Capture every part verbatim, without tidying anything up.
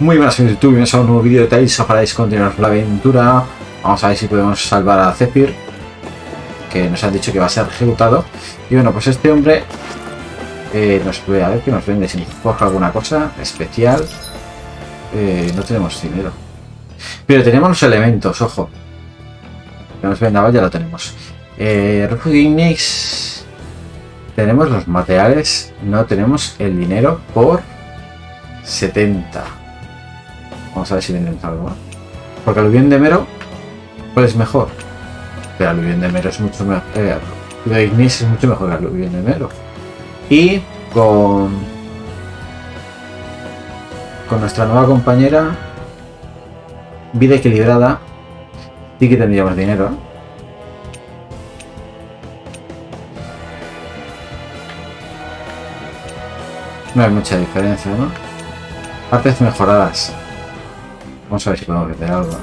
Muy buenas en YouTube, bienvenidos a un nuevo vídeo de Tales of Arise. Continuar la aventura. Vamos a ver si podemos salvar a Zephyr, que nos han dicho que va a ser ejecutado. Y bueno, pues este hombre eh, nos puede, a ver qué nos vende, si nos coge alguna cosa especial. Eh, no tenemos dinero, pero tenemos los elementos, ojo. Que nos vendaba, ya lo tenemos. Eh, Refugio Ignis, tenemos los materiales, no tenemos el dinero por setenta. Vamos a ver si vendemos algo, ¿no? Porque aluvión de Mero, ¿cuál es mejor? Pero aluvión de Mero es mucho mejor. Eh, de Ignis es mucho mejor que aluvión de Mero. Y con con nuestra nueva compañera, vida equilibrada, sí que tendríamos dinero, ¿eh? No hay mucha diferencia, ¿no? Partes mejoradas. Vamos a ver si podemos vender algo.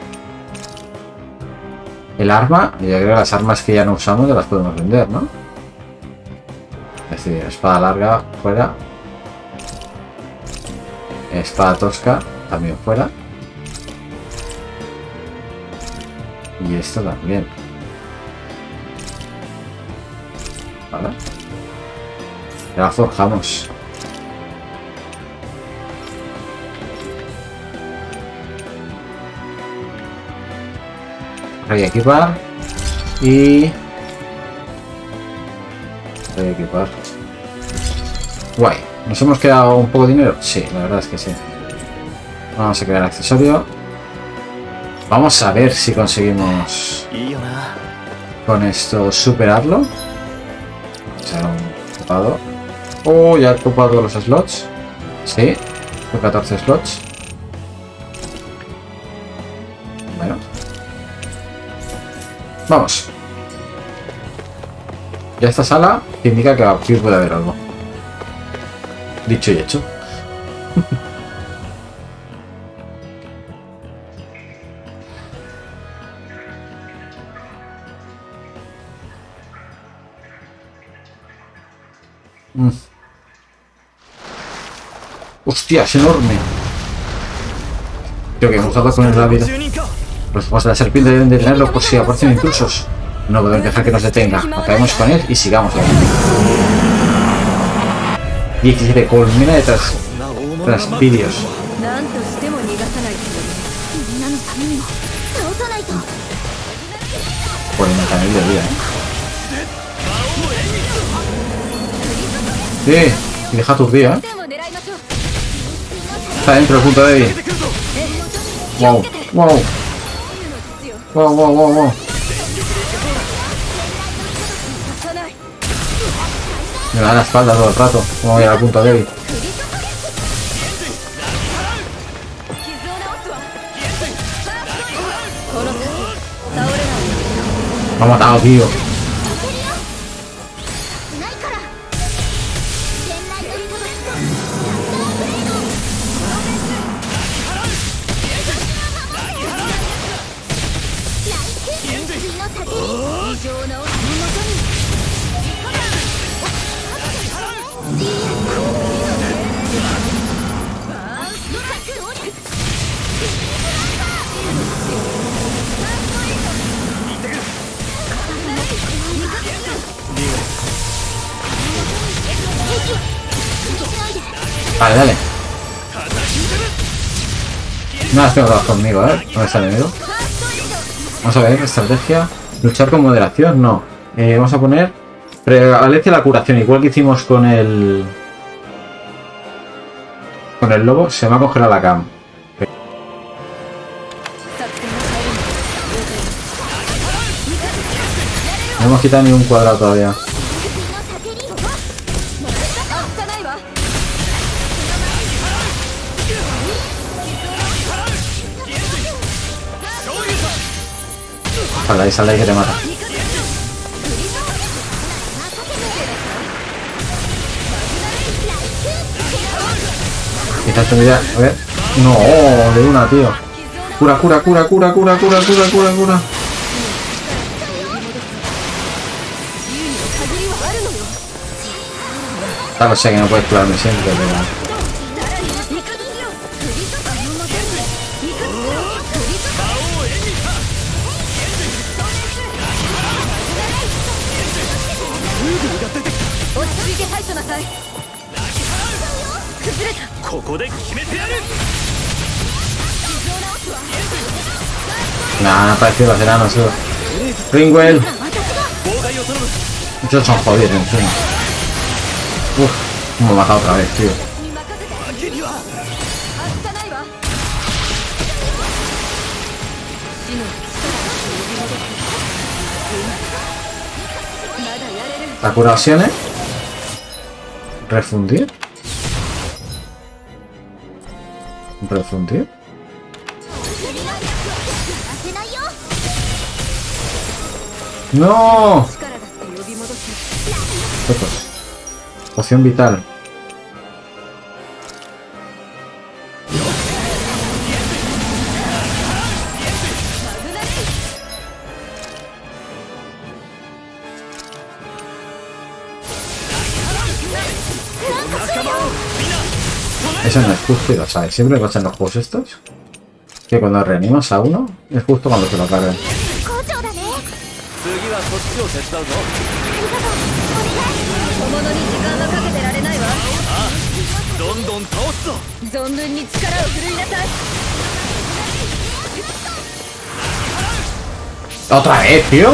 El arma, yo creo que las armas que ya no usamos ya las podemos vender, ¿no? Es decir, espada larga fuera. Espada tosca también fuera. Y esto también. Vale. Ya la forjamos. Voy a equipar y voy a equipar. Guay. ¿Nos hemos quedado un poco de dinero? Sí, la verdad es que sí. Vamos a crear accesorio. Vamos a ver si conseguimos con esto superarlo. Será un ocupado. Oh, ya he ocupado los slots. Sí, con catorce slots. Bueno. Vamos. Ya esta sala indica que aquí puede haber algo. Dicho y hecho. mm. Hostia, es enorme. Creo que hemos dado con el vida. Los ojos de la serpiente deben detenerlo por si aparecen intrusos. No podemos dejar que nos detenga. Acabemos con él y sigamos. diecisiete colmena de tras, traspirios. cuarenta mil de vida, ¿eh? Sí, y deja tu día, ¿eh? Está dentro del punto débil. Wow, wow. Wow, wow, wow, wow. Me da la espalda todo el rato. Como voy a la punta débil. Me ha matado, tío. Vale, dale. No las tengo todas conmigo, ¿eh? ¿Dónde está el enemigo? Vamos a ver, estrategia. Luchar con moderación, no. Eh, vamos a poner prevalece la curación, igual que hicimos con el con el lobo. Se me ha congelado la cam. No hemos quitado ni un cuadrado todavía. Sal ahí, sal ahí que te mata. Quizás tendría... A ver... No, de una, tío. Cura, cura, cura, cura, cura, cura, cura, cura, cura. Claro, sé que no puedes curarme siempre, pero... Nah, no ha parecido los enanos. Ringwell. Muchos son jodidos, en fin. Uff, me he matado otra vez, tío. La curación, ¿eh? Refundir. Refundir. ¡No! Poción vital. Eso no es justo, lo sabes. Siempre me pasan los juegos estos. Que cuando reanimas a uno, es justo cuando se lo cargan. ¿Otra vez, tío?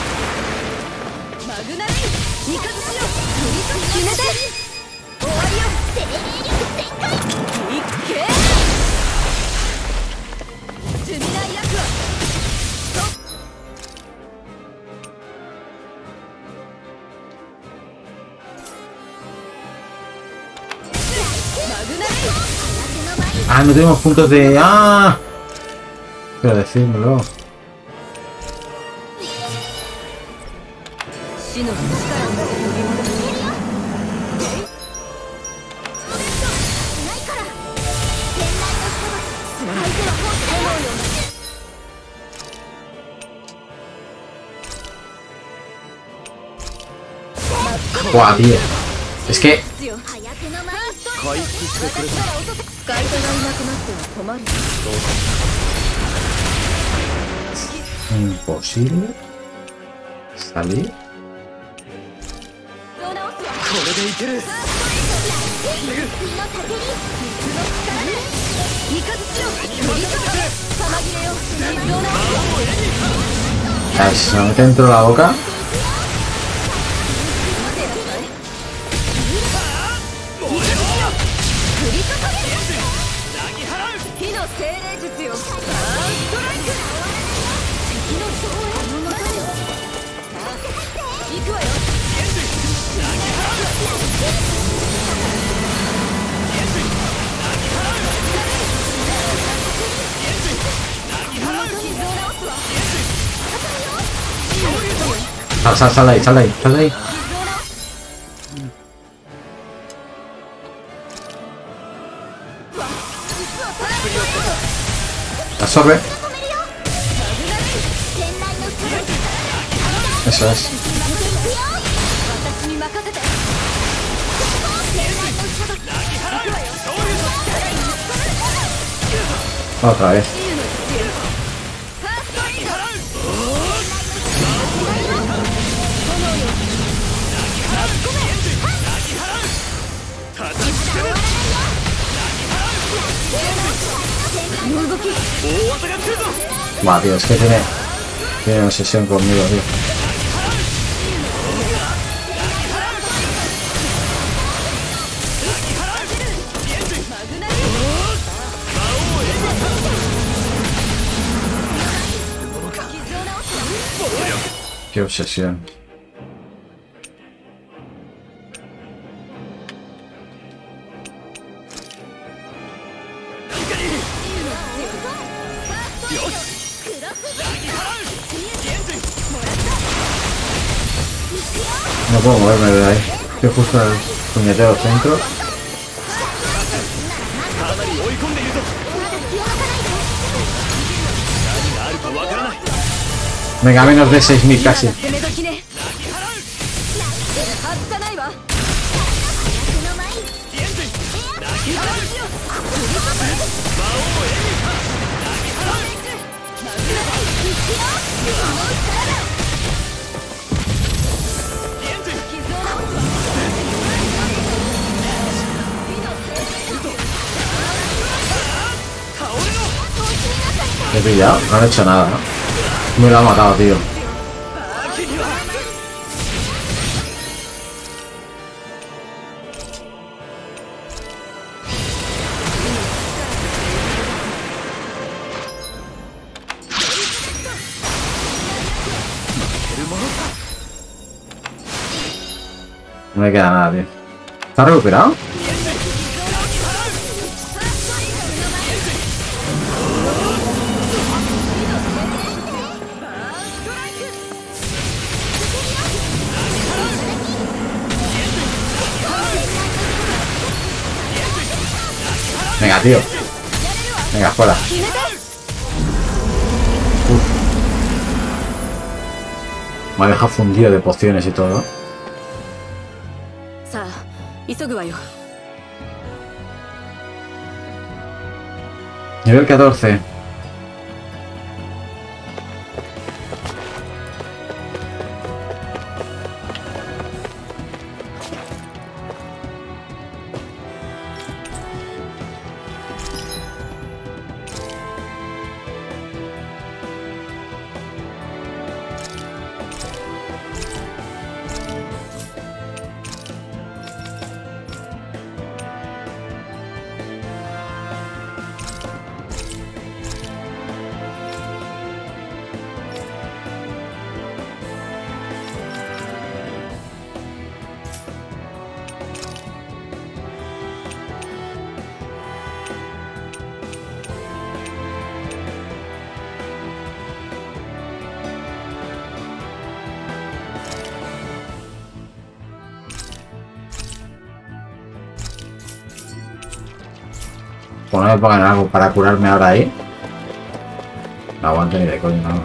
Ah, no tenemos puntos de... ¡Ah! Pero decídmelo. Buah, tío. Es que... Imposible salir. Ay, se me mete dentro de la boca. Sal, sal, sal de ahí, sal de ahí, sal de ahí. Absorbe. Eso es. Otra vez. Buah, tío, es que tiene, tiene obsesión conmigo, tío. Qué obsesión. No puedo moverme de ahí. Estoy justo en el puñetero centro. Venga, menos de seis mil casi. He pillado, no han hecho nada, ¿no? Me lo ha matado, tío. No me queda nada, tío. ¿Está recuperado? Venga, tío. Venga, fuera. Uf. Me ha dejado fundido de pociones y todo. Nivel catorce. Pues no me pongan algo para curarme ahora ahí. No aguanto ni de coño, vamos.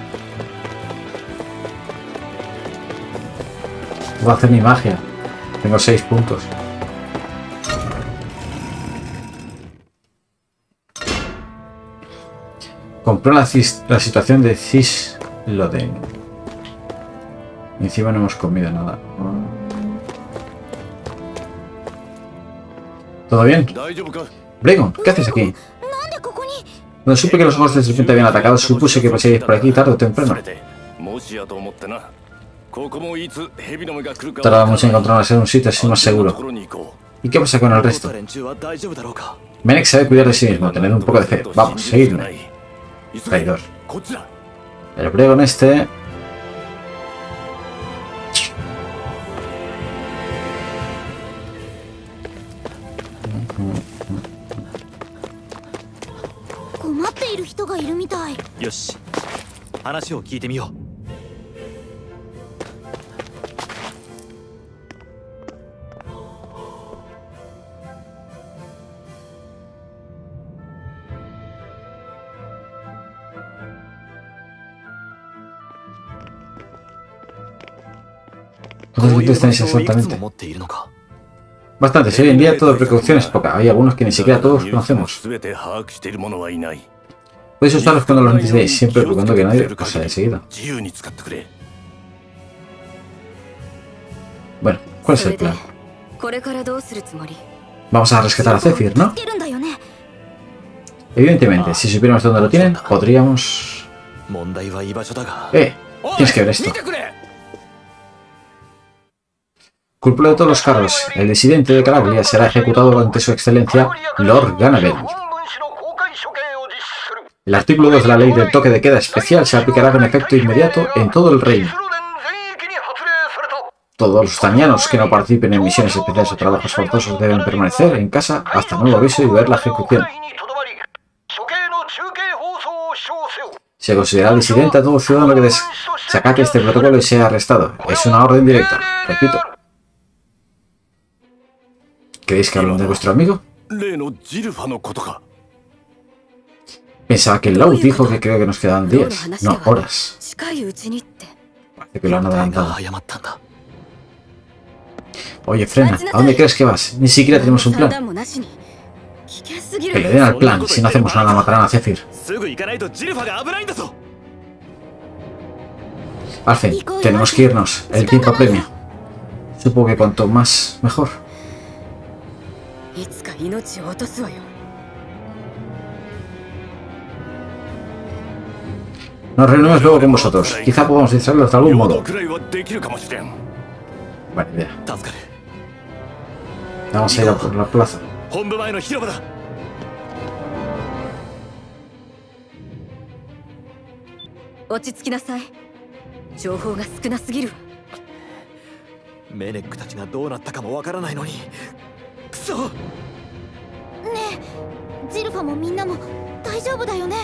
Voy a hacer mi magia. Tengo seis puntos. Compró la, la situación de Cisloden. Encima no hemos comido nada. ¿Todo bien? Bregón, ¿qué haces aquí? Cuando supe que los ojos de serpiente habían atacado, supuse que pasaríais por aquí tarde o temprano. Tardaba mucho en encontrarnos en un sitio así más seguro. ¿Y qué pasa con el resto? Menek sabe cuidar de sí mismo, tened un poco de fe. Vamos, seguidme. Traidor. El Bregón este... ¿Cuántos gritos tenéis exactamente? Bastantes, hoy en día todo precaución es poca. Hay algunos que ni siquiera todos conocemos. Podéis usarlos cuando los necesitéis, siempre procurando que nadie os haya seguido. Bueno, ¿cuál es el plan? Vamos a rescatar a Zephyr, ¿no? Evidentemente, si supiéramos dónde lo tienen, podríamos... Eh, tienes que ver esto. Culpable de todos los cargos, el disidente de Calabria será ejecutado ante su excelencia Lord Ganabel. El artículo dos de la ley del toque de queda especial se aplicará con efecto inmediato en todo el reino. Todos los tanianos que no participen en misiones especiales o trabajos forzosos deben permanecer en casa hasta nuevo aviso y ver la ejecución. Se considera disidente a todo ciudadano que desacate este protocolo y sea arrestado. Es una orden directa. Repito. ¿Creéis que hablan de vuestro amigo? Pensaba que Law dijo que creo que nos quedaban días, no horas. Parece que lo han adelantado. Oye, frena, ¿a dónde crees que vas? Ni siquiera tenemos un plan. Que le den al plan, si no hacemos nada matarán a Zephyr. Alfen, tenemos que irnos, el tiempo apremia. Supongo que cuanto más, mejor. Nos reunimos luego con vosotros. Quizá podamos distraerlos de algún modo. Buena idea. Vamos a ir a por la plaza. 落ち着きなさい。情報が少なすぎる。 メネックたちがどうなったかもわからないのに。くそ。ねえ、ジルファもみんなも大丈夫だよね。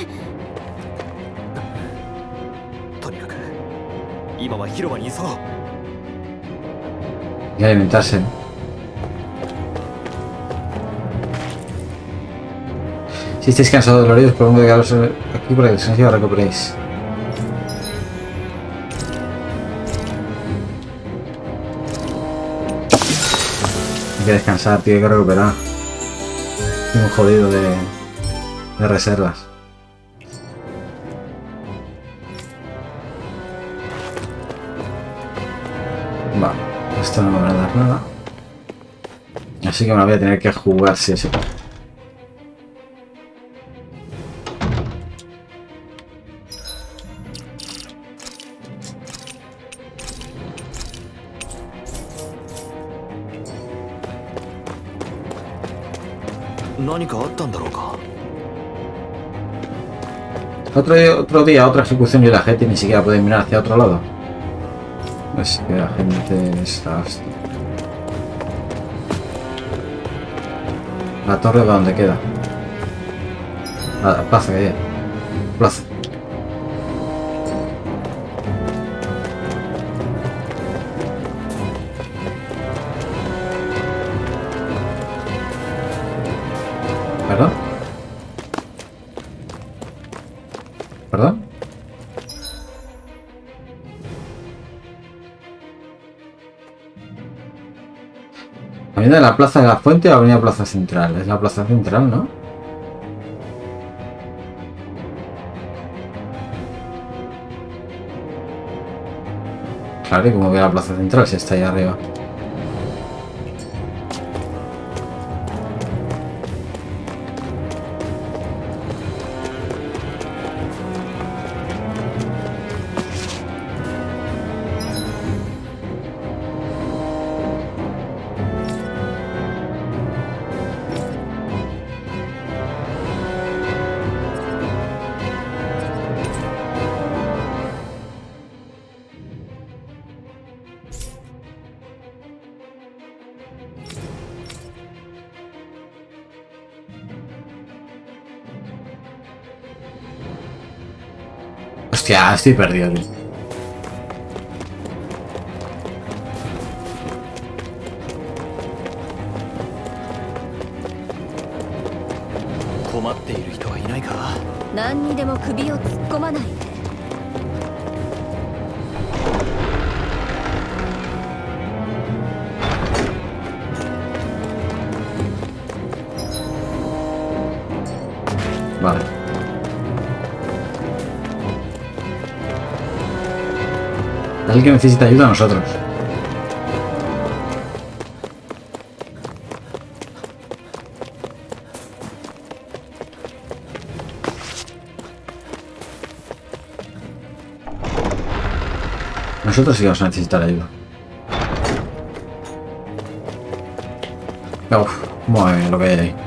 とにかく今は広場にいそう。 Y alimentarse. Si estáis cansados de doloridos, propongo quedaros aquí para que el silencio recuperéis. Hay que descansar, tío, hay que recuperar. Estoy un jodido de, de reservas. Vale, esto no me va a dar nada. Así que me la voy a tener que jugar si sí, sí. Otro día, otro día, otra ejecución y la gente ni siquiera puede mirar hacia otro lado. Es que la gente está... La torre de donde queda. La plaza que hay. Plaza. ¿Perdón? ¿Perdón? ¿Avenida de la Plaza de la Fuente o Avenida Plaza Central? Es la Plaza Central, ¿no? Claro, y como ve la Plaza Central si está ahí arriba. Hostia, estoy perdido, tío. Vale. Alguien necesita ayuda a nosotros. Nosotros sí vamos a necesitar ayuda. Uf, muy bien lo que hay ahí.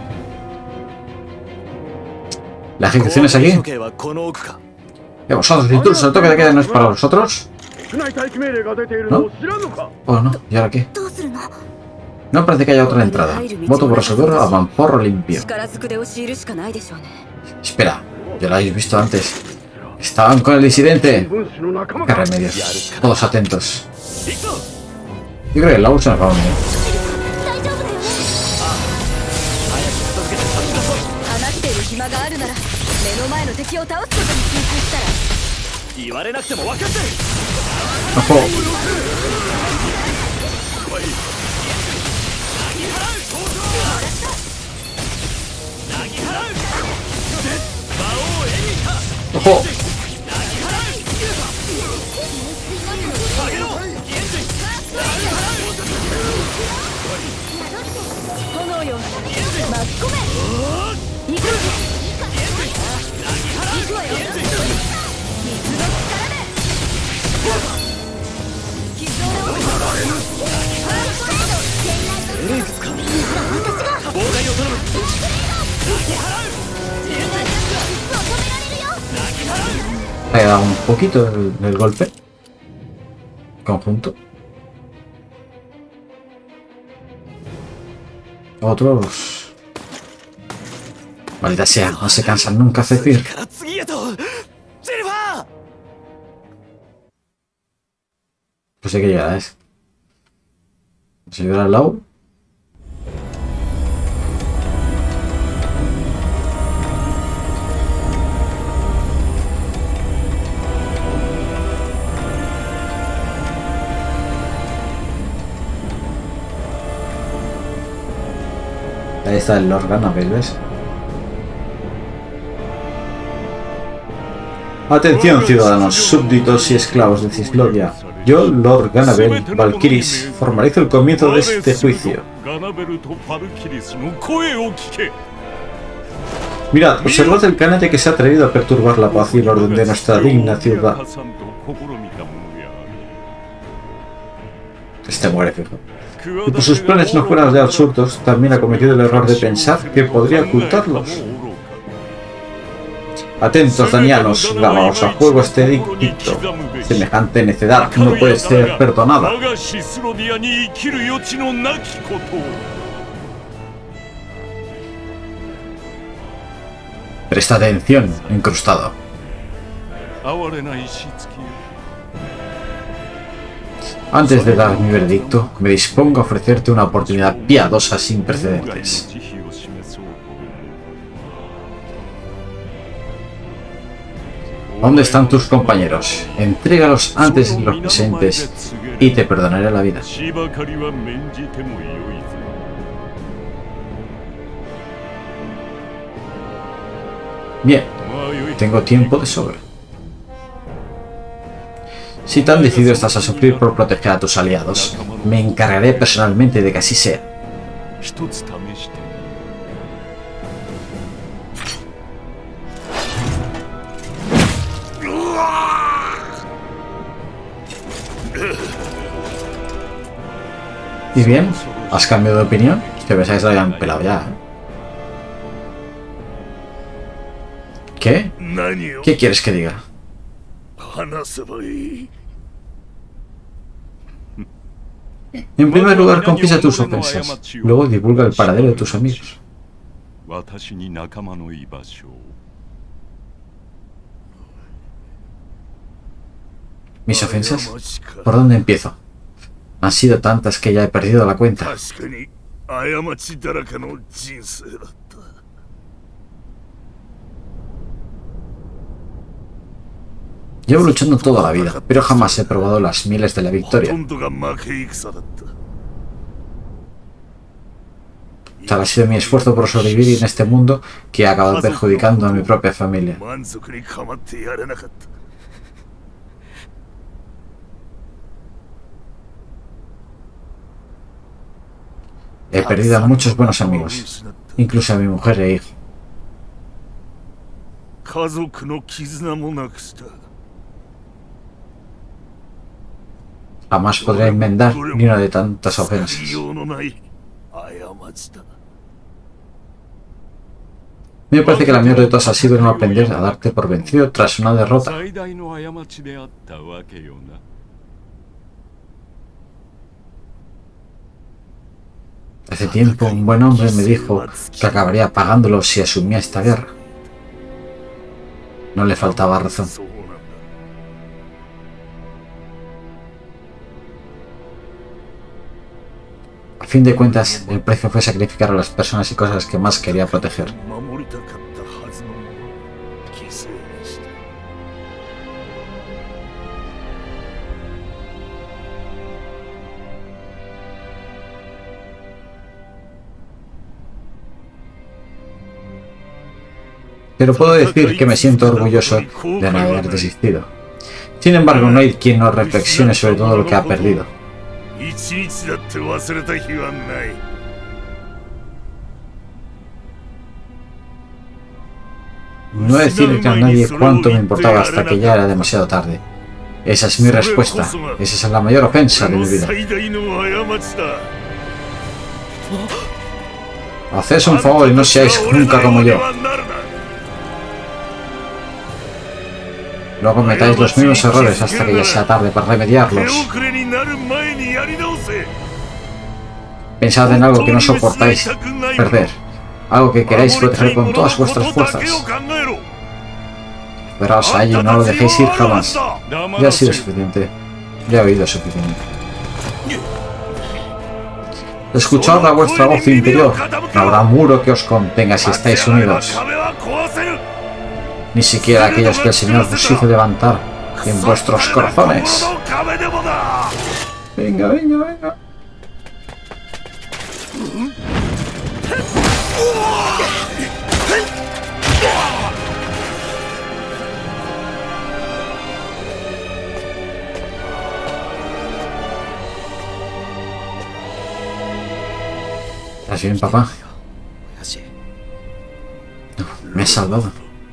¿La ejecución es aquí? ¿Y vosotros, intrusos, el toque de queda no es para vosotros? ¿No? Oh, no. ¿Y ahora qué? No parece que haya otra entrada. Voto por resolverlo a mamporro limpio. Espera, ya lo habéis visto antes. Estaban con el disidente. Qué remedios. Todos atentos. Yo creo que la bolsa nos va a unir. ¡Ojo! ¡Ojo! quedado un poquito del, del golpe conjunto. Otros. Maldita sea, no se cansan nunca, Zephyr. Pues hay que llegar a ese. ¿Se llegará al lado? Ahí está el Lord Ganabel, ¿ves? Atención, ciudadanos, súbditos y esclavos de Cislodia. Yo, Lord Ganabel Valkyris, formalizo el comienzo de este juicio. Mirad, observad el canalla que se ha atrevido a perturbar la paz y el orden de nuestra digna ciudad. Este muere, fijo. Y por sus planes no fueran de absurdos, también ha cometido el error de pensar que podría ocultarlos. Atentos, danianos, gravaos a juego este edicto. Semejante necedad no puede ser perdonada. Presta atención, incrustado. Antes de dar mi veredicto, me dispongo a ofrecerte una oportunidad piadosa sin precedentes. ¿Dónde están tus compañeros? Entrégalos antes de los presentes y te perdonaré la vida. Bien, tengo tiempo de sobra. Si tan decidido estás a sufrir por proteger a tus aliados, me encargaré personalmente de que así sea. ¿Y bien? ¿Has cambiado de opinión? Que pensáis que lo habían pelado ya. ¿Qué? ¿Qué quieres que diga? En primer lugar, confiesa tus ofensas. Luego divulga el paradero de tus amigos. ¿Mis ofensas? ¿Por dónde empiezo? Han sido tantas que ya he perdido la cuenta. Llevo luchando toda la vida, pero jamás he probado las mieles de la victoria. Tal ha sido mi esfuerzo por sobrevivir en este mundo que ha acabado perjudicando a mi propia familia. He perdido a muchos buenos amigos, incluso a mi mujer e hijo. Jamás podré enmendar ni una de tantas ofensas. Me parece que la mayor de todas ha sido no aprender a darte por vencido tras una derrota. Hace tiempo un buen hombre me dijo que acabaría pagándolo si asumía esta guerra. No le faltaba razón. A fin de cuentas, el precio fue sacrificar a las personas y cosas que más quería proteger. Pero puedo decir que me siento orgulloso de no haber desistido. Sin embargo, no hay quien no reflexione sobre todo lo que ha perdido. No decir a nadie cuánto me importaba hasta que ya era demasiado tarde. Esa es mi respuesta. Esa es la mayor ofensa de mi vida. Haced un favor y no seáis nunca como yo. No cometáis los mismos errores hasta que ya sea tarde para remediarlos. Pensad en algo que no soportáis perder. Algo que queráis proteger con todas vuestras fuerzas. Esperaos a ello y no lo dejéis ir jamás. Ya ha sido suficiente. Ya he oído suficiente. Escuchad a vuestra voz interior. No habrá muro que os contenga si estáis unidos. Ni siquiera aquellos que el Señor os hizo levantar en vuestros corazones. Venga, venga, venga. ¿Estás bien, papá? No, me has salvado.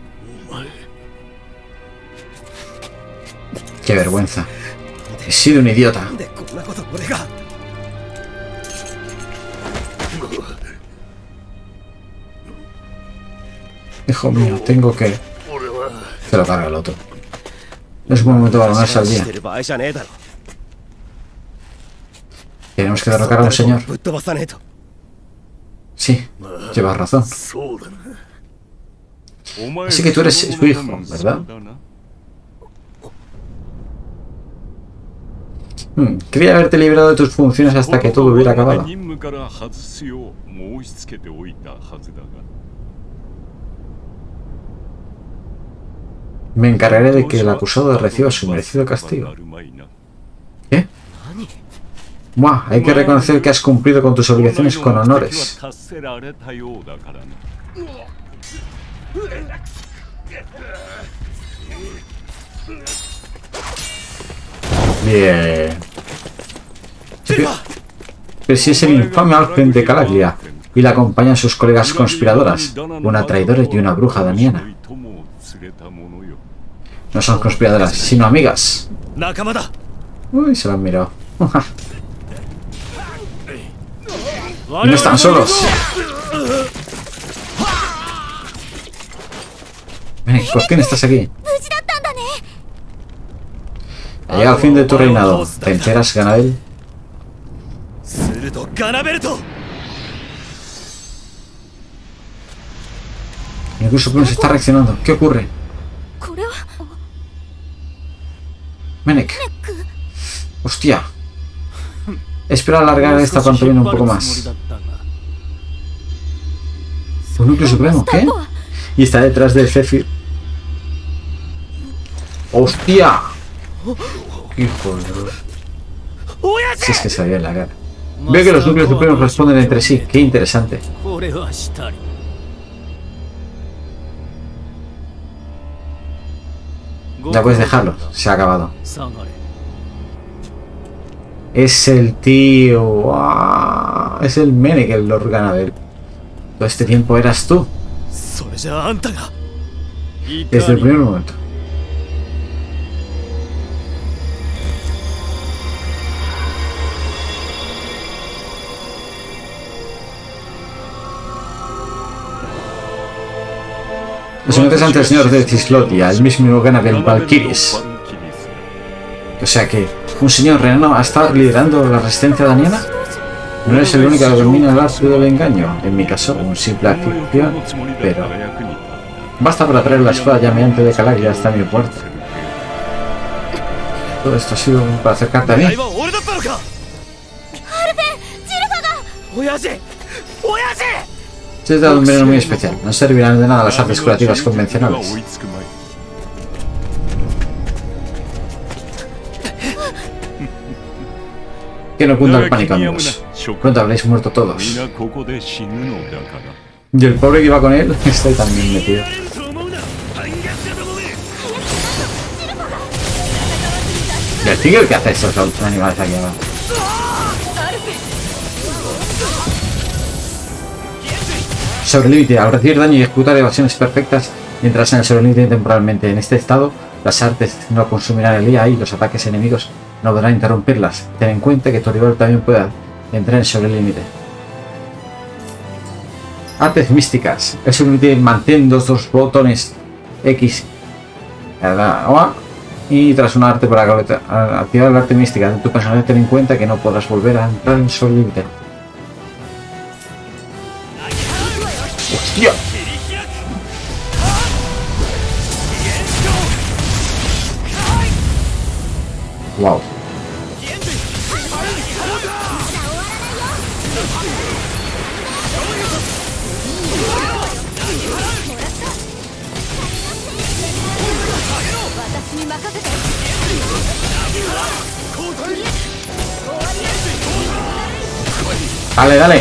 Qué vergüenza. He sido un idiota. Hijo mío, tengo que... Se lo carga el otro. Es un buen momento para ponerse al día. Tenemos que derrocar a un señor. Sí, llevas razón. Así que tú eres su hijo, ¿verdad? Hmm, quería haberte librado de tus funciones hasta que todo hubiera acabado. Me encargaré de que el acusado reciba su merecido castigo. ¿Qué? Buah, hay que reconocer que has cumplido con tus obligaciones con honores. Bien. Pero, pero si es el infame Alfen de Calaglia y la acompañan sus colegas conspiradoras, una traidora y una bruja daniana. No son conspiradoras, sino amigas. Uy, se lo han mirado. Y no están solos. Ven, ¿por qué no estás aquí? Ha llegado el fin de tu reinado. ¿Te enteras, Ganabel? Incluso Bruno se está reaccionando. ¿Qué ocurre? Menek. Hostia. Espero alargar esta pantomima un poco más. ¿Un núcleo supremo? ¿Qué? Y está detrás de Zephyr. ¡Hostia! Hijo de Dios. Si es que se veía en la cara. Veo que los núcleos supremos responden entre sí. Qué interesante. Ya puedes dejarlo. Se ha acabado. Es el tío. ¡Ah! Es el Menek, el Lord Ganabel. Todo este tiempo eras tú. Desde el primer momento. Nos sometes ante el señor de Cislotia, el mismo Ganabel Valkyries. O sea que un señor renano ha estado liderando la resistencia daniana. No eres el único que domina el arte del engaño. En mi caso, un simple ficción, pero basta para traer la espada llameante de Calaglia hasta mi puerta. Todo esto ha sido para acercarte a mí. Se ha dado un veneno muy especial. No servirán de nada las artes curativas convencionales. Que no cunda el pánico, amigos. Pronto habréis muerto todos. Y el pobre que iba con él está ahí también metido. ¿Y el tigre qué hace estos animales aquí abajo? Sobre límite. Al recibir daño y ejecutar evasiones perfectas, entras en el sobre límite temporalmente. En este estado, las artes no consumirán el I A y los ataques enemigos no podrán interrumpirlas. Ten en cuenta que tu rival también pueda entrar en sobre límite. Artes místicas. El sobre límite mantén los dos botones X Y tras un arte para activar el arte mística de tu personaje, ten en cuenta que no podrás volver a entrar en su límite. ¡Hostia! ¡Wow! Dale, dale.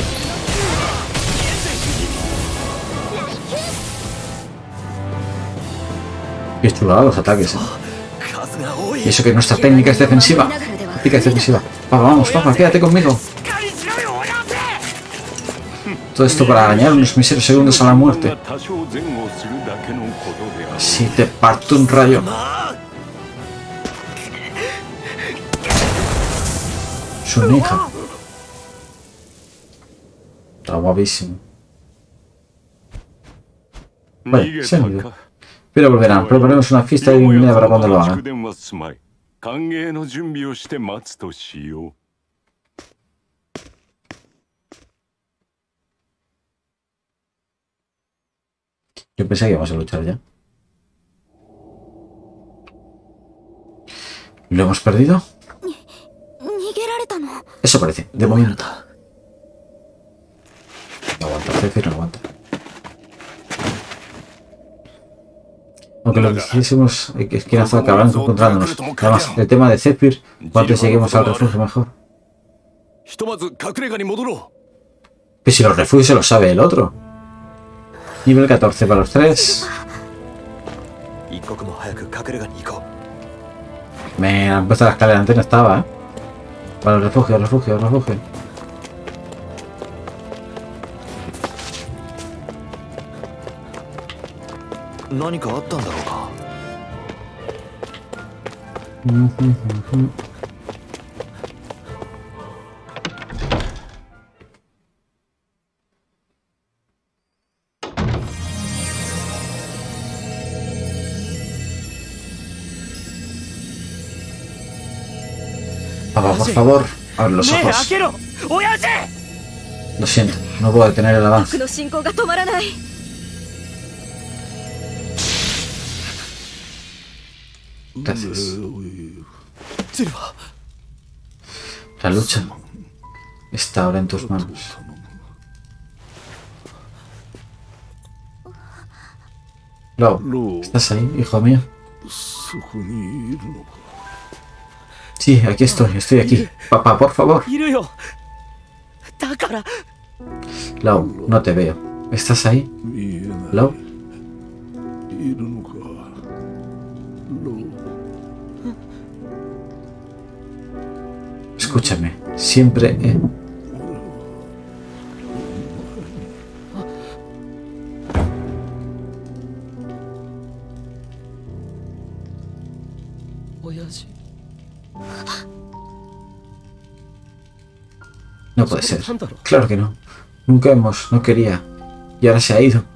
Qué chulada los ataques, ¿eh? Y eso que nuestra técnica es defensiva. Técnica es defensiva. Papá, vamos, papá, quédate conmigo. Todo esto para arañar unos míseros segundos a la muerte. Si te parto un rayo. Su hija. Está guapísimo. Vale, se han ido. Pero volverán. Proponemos una fiesta de bienvenida para cuando lo hagan. Yo pensé que íbamos a luchar ya. ¿Lo hemos perdido? Eso parece, de momento. No aguanta, Zephyr no aguanta. Aunque lo dijésemos, esquinazo acabarán encontrándonos. Además, el tema de Zephyr, cuanto lleguemos al refugio mejor. Pues si los refugios se los sabe el otro. Nivel catorce para los tres. Me han puesto la escalera antes, no estaba, ¿eh? Para el refugio, refugio, refugio. Papá, por favor, abre los ojos. Lo siento, no puedo detener el avance. Gracias. La lucha está ahora en tus manos. Lo, ¿estás ahí, hijo mío? Sí, aquí estoy, estoy aquí. Papá, por favor. Lau, no te veo. ¿Estás ahí? Lau. Escúchame, siempre he... No puede ser. Claro que no. Nunca hemos... No quería. Y ahora se ha ido.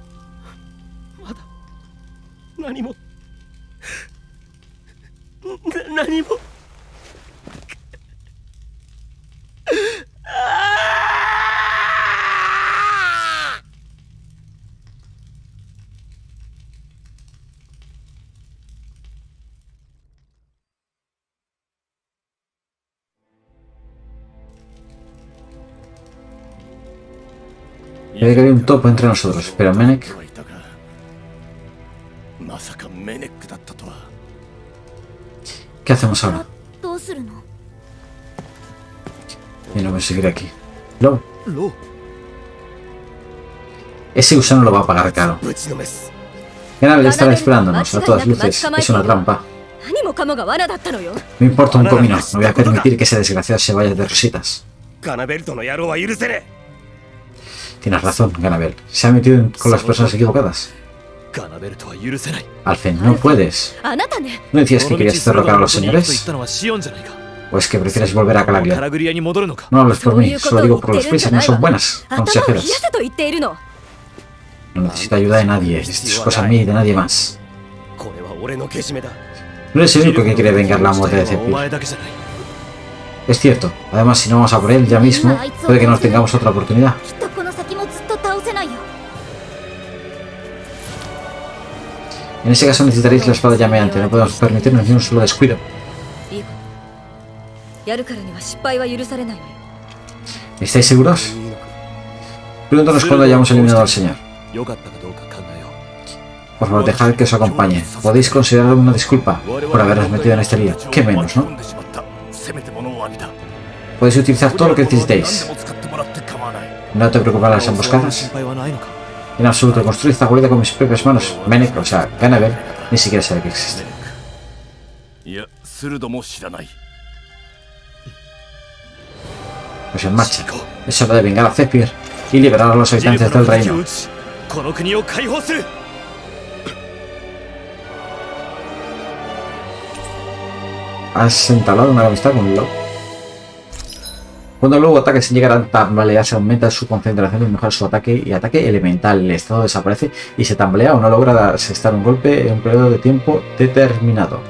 Había que había un topo entre nosotros, pero Menek... ¿Qué hacemos ahora? Y no voy a seguir aquí. Lo. Ese gusano lo va a pagar caro. Ganabel estará esperándonos a todas luces. Es una trampa. Me importa un comino. No voy a permitir que ese desgraciado se vaya de rositas. Tienes razón, Ganabel. Se ha metido en, con las personas equivocadas. Alfen, no puedes. ¿No decías que querías derrocar a los señores? ¿O es que prefieres volver a Calaglia? No hables por mí, solo digo por las prisas, no son buenas consejeras. No necesito ayuda de nadie, esto es cosa mía y de nadie más. No eres el único que quiere vengar la muerte de Zephyr. Es cierto. Además, si no vamos a por él ya mismo, puede que no tengamos otra oportunidad. En ese caso necesitaréis la espada llameante. No podemos permitirnos ni un solo descuido. ¿Estáis seguros? Pregúntanos cuando hayamos eliminado al señor. Por favor, dejad que os acompañe. Podéis considerarlo una disculpa por habernos metido en este lío. ¿Qué menos, no? Podéis utilizar todo lo que necesitéis. ¿No te preocupan las emboscadas? En absoluto, construí esta guarida con mis propias manos. Menek, o sea, Ganabel, ni siquiera sabe que existe. Pues en marcha. Es hora de vengar a Zephyr y liberar a los habitantes del reino. Has entablado una amistad con Lobo. Cuando el lobo ataque sin llegar a tambalear, se aumenta su concentración y mejora su ataque y ataque elemental. El estado desaparece y se tambalea o no logra asestar un golpe en un periodo de tiempo determinado.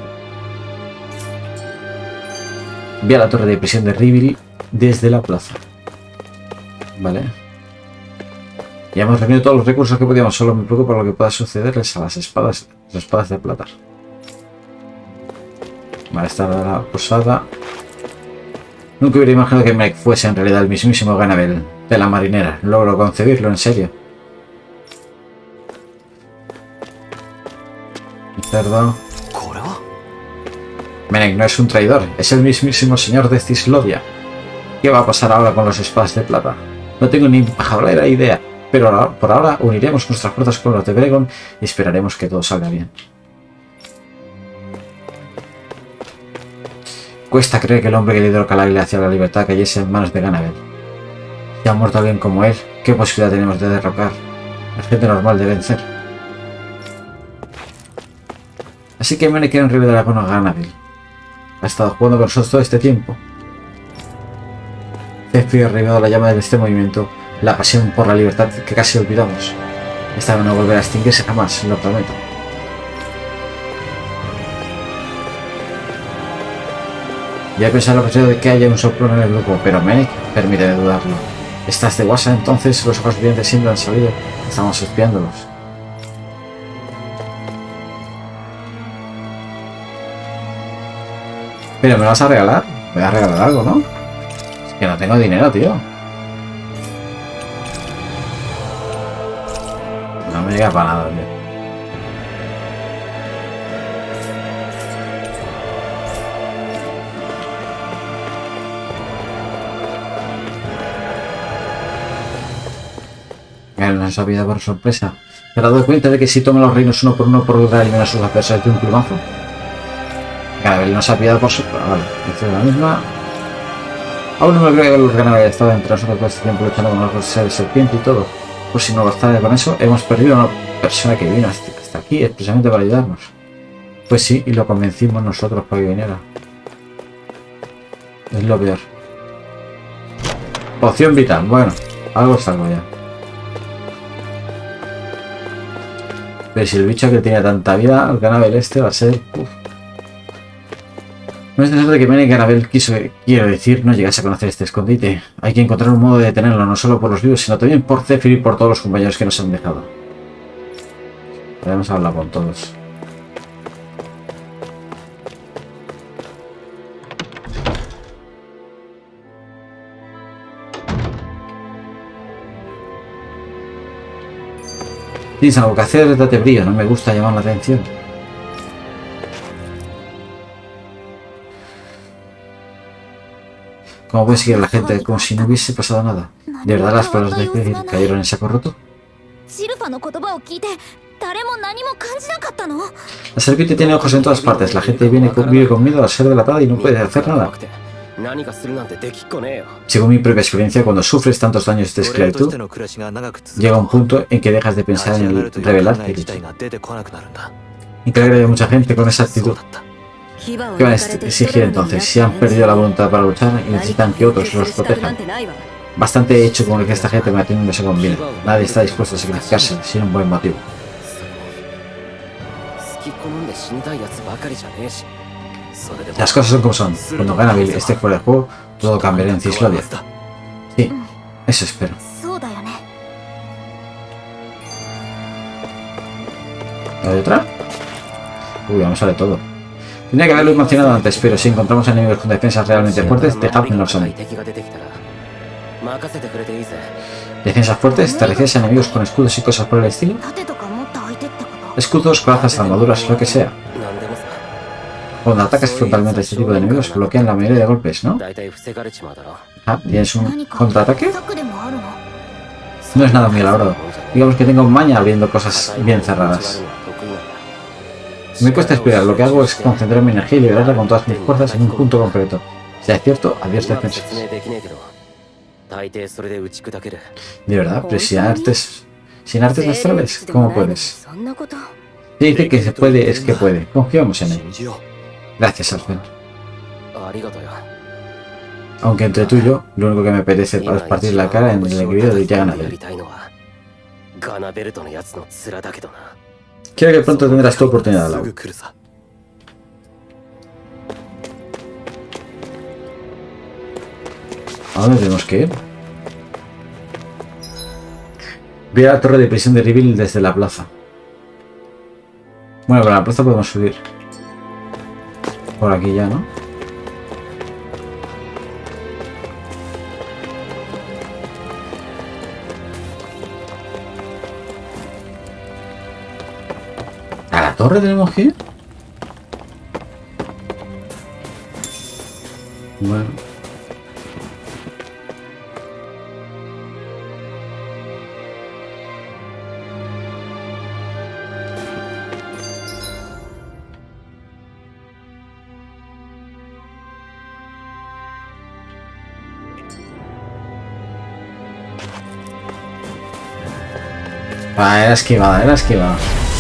Vía la torre de prisión de Rivil desde la plaza. Vale. Ya hemos reunido todos los recursos que podíamos. Solo me preocupa lo que pueda sucederles a las espadas, las espadas de plata. Vale, esta era la posada. Nunca hubiera imaginado que Menek fuese en realidad el mismísimo Ganabel de la marinera. No logro concebirlo, en serio. El cerdo. Menek no es un traidor, es el mismísimo señor de Cislodia. ¿Qué va a pasar ahora con las espadas de plata? No tengo ni pajolera idea, pero por ahora uniremos nuestras fuerzas con los de Bregon y esperaremos que todo salga bien. Cuesta creer que el hombre que lideró Calagle hacia la libertad cayese en manos de Ganabel. Si ha muerto alguien como él, ¿qué posibilidad tenemos de derrocar? Es gente normal de vencer. Así que Menek quiere en realidad con Ganabel. Ha estado jugando con nosotros todo este tiempo. Zephyr ha revivido la llama de este movimiento, la pasión por la libertad que casi olvidamos. Esta no volverá a extinguirse jamás, lo prometo. Ya he pensado en la posibilidad de que haya un soplón en el grupo, pero Menek permite dudarlo. ¿Estás de guasa entonces? Los ojos brillantes siempre han salido. Estamos espiándolos. ¿Pero me vas a regalar? Me vas a regalar algo, ¿no? Es que no tengo dinero, tío. No me llega para nada, tío. No sabía por sorpresa. ¿Te has dado cuenta de que si toma los reinos uno por uno por lograr eliminar a sus adversarios de un plumazo? Ganabel no se ha pillado por su... Vale, esto es la misma. Aún no me creo que los Ganabel estaban entre nosotros todo este tiempo luchando con los seres serpiente y todo. Pues si no bastara con eso, hemos perdido a una persona que vino hasta aquí expresamente para ayudarnos. Pues sí, y lo convencimos nosotros para que viniera. Es lo peor. Poción vital. Bueno, algo es algo ya. Pero si el bicho que tenía tanta vida, el Ganabel este va a ser... Uf. No es necesario que Menek Ganabel quiso, quiero decir, no llegase a conocer este escondite. Hay que encontrar un modo de detenerlo, no solo por los vivos, sino también por Zephyr y por todos los compañeros que nos han dejado. Podemos hablar con todos. Tienes algo que hacer, date brillo, no me gusta llamar la atención. ¿Cómo puede seguir a la gente como si no hubiese pasado nada? ¿De verdad las palabras de Zephyr cayeron en saco roto? La serpiente tiene ojos en todas partes, la gente viene con, vive con miedo a ser delatada y no puede hacer nada. Según mi propia experiencia, cuando sufres tantos daños de esclavitud, llega un punto en que dejas de pensar en el rebelarte. Y claro que hay mucha gente con esa actitud. ¿Qué van a exigir entonces? Si han perdido la voluntad para luchar y necesitan que otros los protejan. Bastante he hecho con que esta gente me atienda no se conviene. Nadie está dispuesto a sacrificarse sin un buen motivo. Las cosas son como son. Cuando gana Bill esté fuera del juego, todo cambiará en Cislodia. Sí, eso espero. ¿Hay otra? Uy, no sale todo. Tenía que haberlo mencionado antes, pero si encontramos enemigos con defensas realmente fuertes, dejadnos a mí. ¿Defensas fuertes? ¿Te refieres a enemigos con escudos y cosas por el estilo? Escudos, corazas, armaduras, lo que sea. Cuando atacas frontalmente a este tipo de enemigos, bloquean la mayoría de golpes, ¿no? Ah, ¿tienes un contraataque? No es nada muy elaborado. Digamos que tengo maña abriendo cosas bien cerradas. Me cuesta explicar, lo que hago es concentrar mi energía y liberarla con todas mis fuerzas en un punto concreto. Si es cierto, adiós defensas. De verdad, pero sin artes... sin artes astrales, ¿cómo puedes? Si dice que se puede, es que puede. Confiamos en él. Gracias, Alfen. Aunque entre tú y yo, lo único que me apetece es partir la cara en el equilibrio de Ganabel. Quiero que pronto tendrás tu oportunidad, Lau. ¿A dónde tenemos que ir? Voy a la torre de prisión de Reveal desde la plaza. Bueno, para la plaza podemos subir. Por aquí ya, ¿no? ¿A la torre tenemos que ir? Bueno. Ah, era esquivada, era esquivada.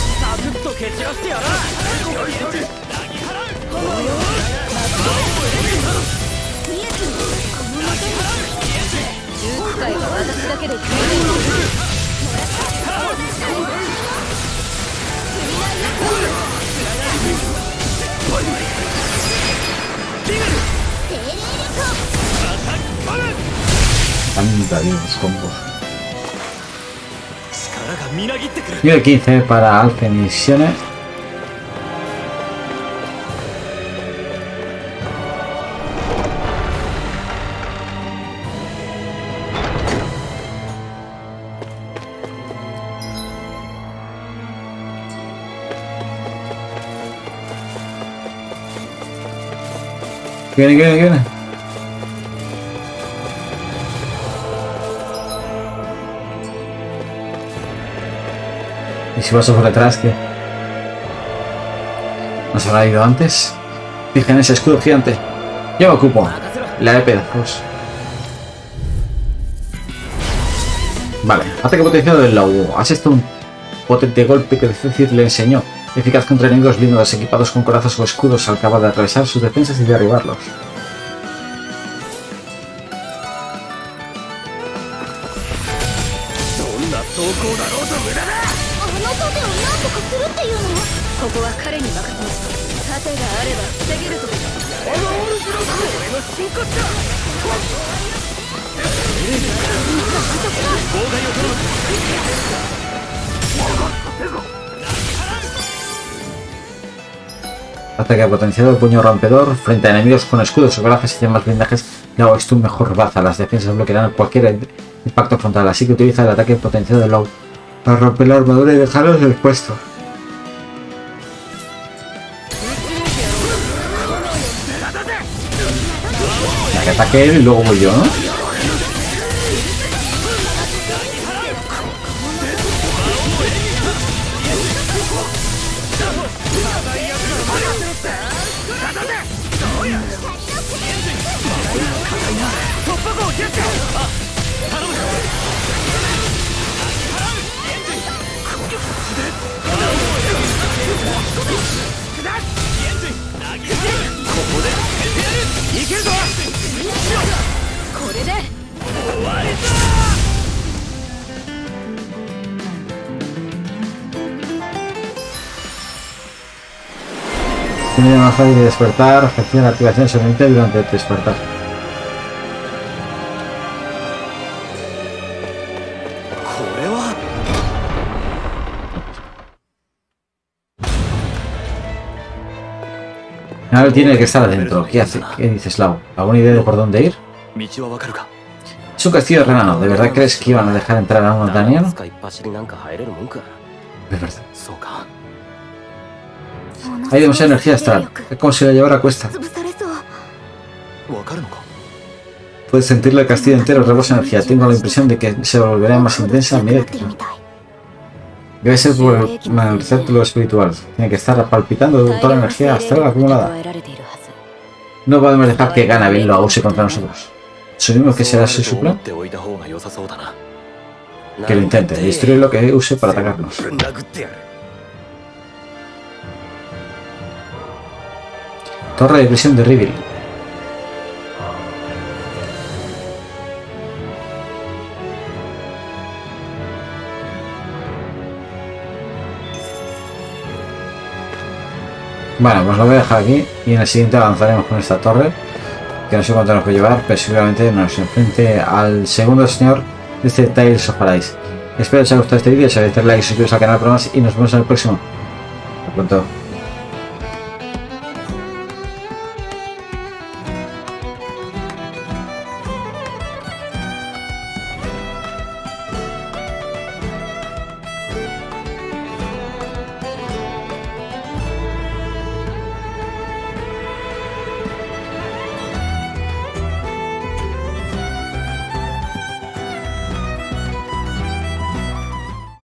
Anda, Dios, combos. Nivel quince para Alfen y Sione. Viene, viene, viene. ¿Y si paso por detrás, qué? ¿Nos habrá ido antes? Fija en ese escudo gigante. Yo me ocupo. La de pedazos. Vale, ataque potenciado del lobo. Has hecho un potente golpe que Decir le enseñó. Eficaz contra enemigos blindados equipados con corazas o escudos al acabar de atravesar sus defensas y derribarlos. Ataque potenciado, el puño rompedor. Frente a enemigos con escudos o corazas y demás blindajes, Lau es tu mejor baza. Las defensas bloquearán cualquier impacto frontal, así que utiliza el ataque potenciado de Lau para romper la armadura y dejarlos expuestos. Que ataque él y luego voy yo, ¿no? Tiene más fácil de despertar, gestiona la activación solamente durante el despertar. Ahora tiene que estar adentro. ¿Qué hace? ¿Qué dices, Lau? ¿Alguna idea de por dónde ir? Es un castillo renano. ¿De verdad crees que iban a dejar entrar a un daniano? De verdad. Hay demasiada energía astral. Es como si la llevara a cuesta. Puedes sentirle el castillo entero rebosa energía. Tengo la impresión de que se volverá más intensa a medida que... Debe ser por el, el receptor espiritual. Tiene que estar palpitando de toda la energía astral acumulada. No podemos dejar que Ganabin lo use contra nosotros. ¿Asumimos que será así su plan? Que lo intente. Destruye lo que use para atacarnos. Torre de prisión de Rivil. Bueno, pues lo voy a dejar aquí y en el siguiente avanzaremos con esta torre, que no sé cuánto nos puede llevar, pero seguramente nos enfrente al segundo señor de este Tales of Paradise. Espero que os haya gustado este vídeo, si habéis dado like, suscribiros al canal para más y nos vemos en el próximo. Hasta pronto.